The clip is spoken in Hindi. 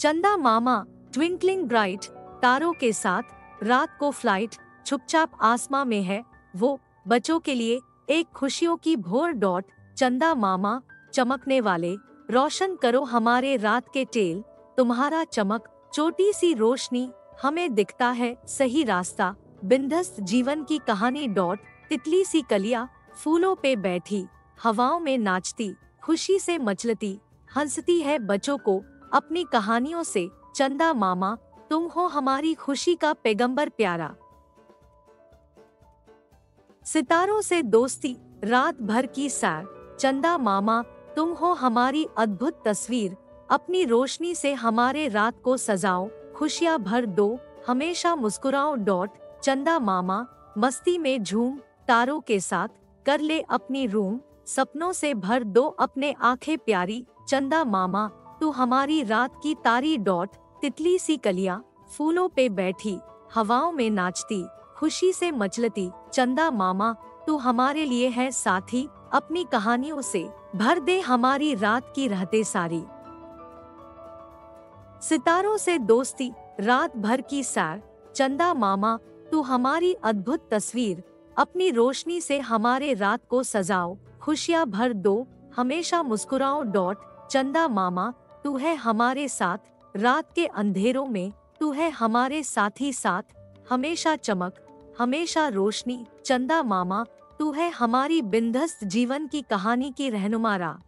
चंदा मामा ट्विंकलिंग ब्राइट, तारों के साथ रात को फ्लाइट, चुपचाप आसमां में है वो, बच्चों के लिए एक खुशियों की भोर डॉट। चंदा मामा चमकने वाले, रोशन करो हमारे रात के टेल, तुम्हारा चमक छोटी सी रोशनी, हमें दिखता है सही रास्ता, बिंदस्त जीवन की कहानी डॉट। तितली सी कलियां फूलों पे बैठी, हवाओं में नाचती, खुशी से मचलती, हंसती है बच्चों को अपनी कहानियों से। चंदा मामा तुम हो हमारी खुशी का पैगंबर प्यारा। सितारों से दोस्ती रात भर की सैर, चंदा मामा तुम हो हमारी अद्भुत तस्वीर, अपनी रोशनी से हमारे रात को सजाओ, खुशियां भर दो, हमेशा मुस्कुराओ डॉट। चंदा मामा मस्ती में झूम, तारों के साथ कर ले अपनी रूम, सपनों से भर दो अपने आंखें प्यारी, चंदा मामा तू हमारी रात की तारी डॉट। तितली सी कलियां फूलों पे बैठी, हवाओं में नाचती, खुशी से मचलती, चंदा मामा तू हमारे लिए है साथी, अपनी कहानियों से भर दे हमारी रात की रहते सारी। सितारों से दोस्ती रात भर की सैर, चंदा मामा तू हमारी अद्भुत तस्वीर, अपनी रोशनी से हमारे रात को सजाओ, खुशियां भर दो, हमेशा मुस्कुराओ डॉट। चंदा मामा तू है हमारे साथ रात के अंधेरों में, तू है हमारे साथी साथ, हमेशा चमक हमेशा रोशनी, चंदा मामा तू है हमारी बिंदस्त जीवन की कहानी की रहनुमा।